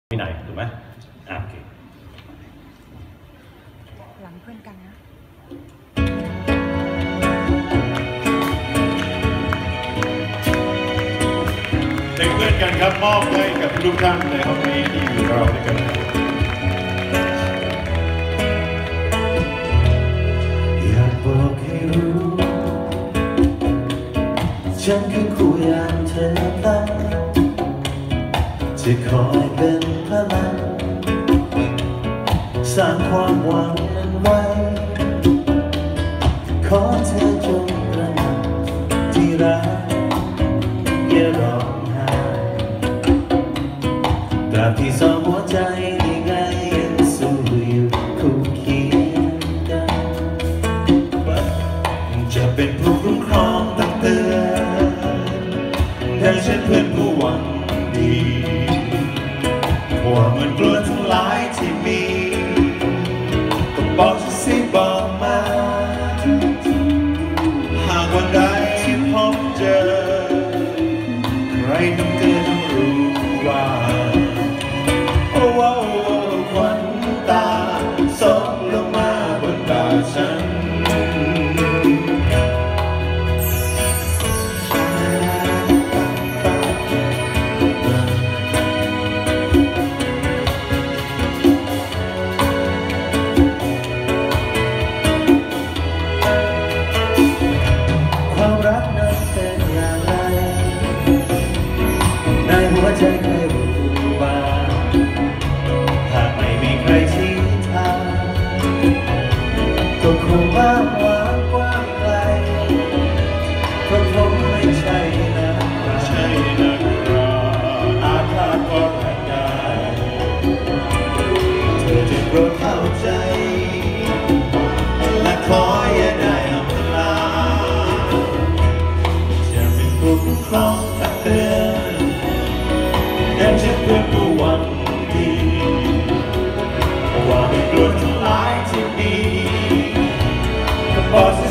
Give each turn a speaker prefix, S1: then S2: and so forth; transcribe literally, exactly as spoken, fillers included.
S1: วินัยถูกไหมอ่ะโอเค
S2: หลังเพื่อนกันนะ
S1: เป็นเพื่อนกันครับมอบให้กับทุกท่านในห้องนี้ที่อยู่กับเราด้วยกัน
S3: อยากบอกให้รู้ฉันคือคู่ยามเธอตั้งจะคอยเป็นพลังสร้างความหวังนั้นไว้ขอเธอจงระมัดที่รักอย่าร้องไห้ตราบที่สองหัวใจได้ไงยังสู้อยู่คู่เคียงกันจะเป็นผู้คุ้มครองตักเตือนดังเช่นเพื่อนผู้หวังดีว่ามันกลัวทั้งหลายที่มีก็บอกฉันสิบอกมาหากวันใดที่พบเจอใครต้องเตือนต้องรู้ว่าโอ้ว้าวควันตาซบลงมาบนตาฉันความรักนั้นเป็นอย่างไรในหัวใจเคยรู้บ้างหากไม่มีใครชี้ทางก็คงว่างวางกว้างไกลเพราะผมไม่ใช่นักรักใช่นักรักอาฆาตก็รักได้เธอจะโปรดเข้าใจและขออย่าได้อำลาจะเป็นผู้คุ้มครองตักเตือนดังเช่นเพื่อนผู้หวังดีว่าไม่กลัวทั้งหลายที่มีก็บอก